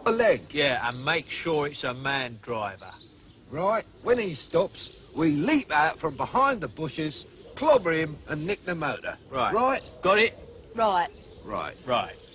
a leg. Yeah, and make sure it's a man driver. Right, when he stops, we leap out from behind the bushes, clobber him and nick the motor. Right. Right? Got it? Right. Right. Right.